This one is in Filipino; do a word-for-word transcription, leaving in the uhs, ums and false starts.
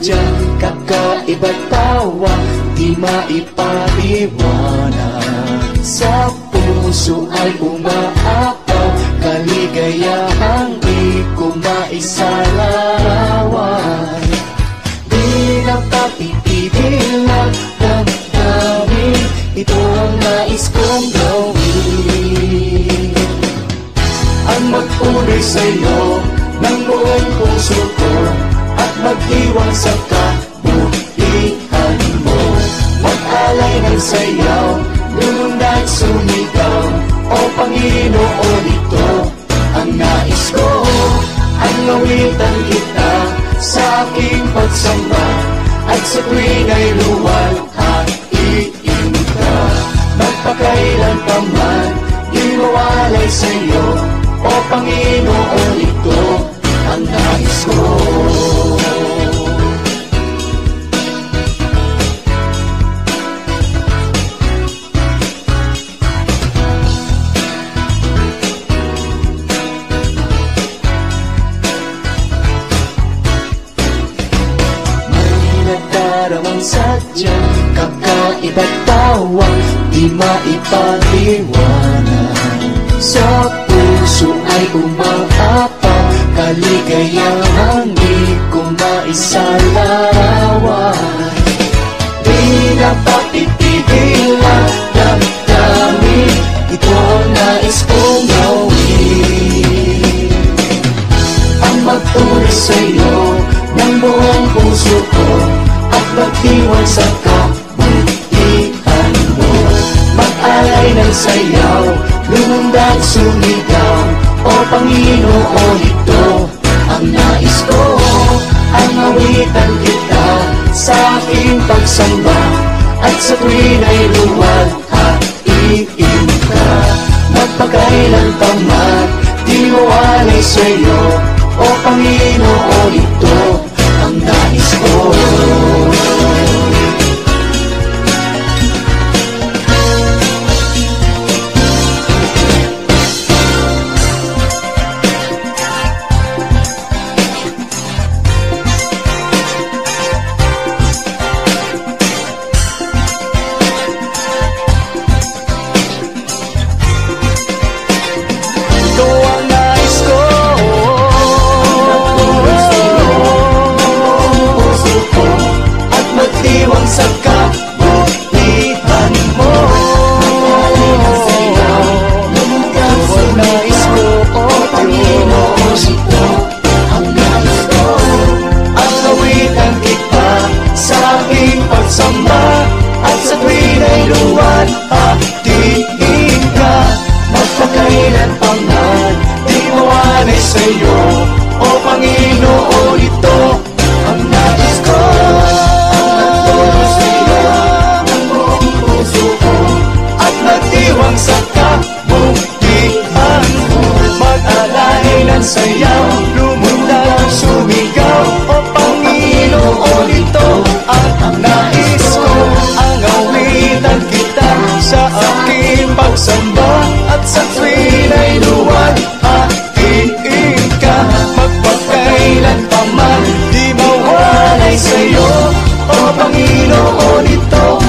sadyang kakaiba tawa, di maipaliwanag. Sa puso ay umaapaw, kaligayahang di ko maisalarawan. Di napapitigil ang damdamin, ito ang nais kong gawin. Ang magpunay sa'yo ng buong puso ko, at mag-iwan sa kabutihan mo. Mag-alay ng sayaw, lumundad sumigaw, o Panginoon, ito ang nais ko. Ang awitan kita sa aking pagsamba, at sa tuwing ay luwalhatiin ka. Magpakailan pa man, di mawalay sa'yo, o Panginoon, ito ang nais ko. Daramang sadyang kakaiba tawa, di maipaliwanag. Sa puso ay umaapaw, kaligayahang di ko maisalarawan. Di napapitigil ang damdamin, ito ang nais kong gawin. Ang magtunay sa'yo ng buong puso ko, at mag-iwan sa kabutihan mo. Mag-alay ng sayaw, lumundad sumigaw, o Panginoon, ito ang nais ko. Ang awitan kita sa aking pagsamba, at sa tuwin ay luwalhatiin ka. Magpakailan pa man, di mawalay sa'yo, o Panginoon, ito ang nais ko. Sa kabutihan mo, ang nais ko, o Panginoon, ito ang nais ko. Ang awitan kita sa aking pagsamba, at sa tuwin ay luwalhatiin ka. Magpakailan pa man, di mawalay sa'yo, o Panginoon, ito ang nais ko. Sa kabutihan mo, mag-alay ng sayaw, lumundad sumigaw, o Panginoon, ito ang nais ko. Ang awitan kita sa aking pagsamba, at sa tuwin ay luwalhatiin ka. Magpakailan pa man, di mawalay sa'yo, o Panginoon, ito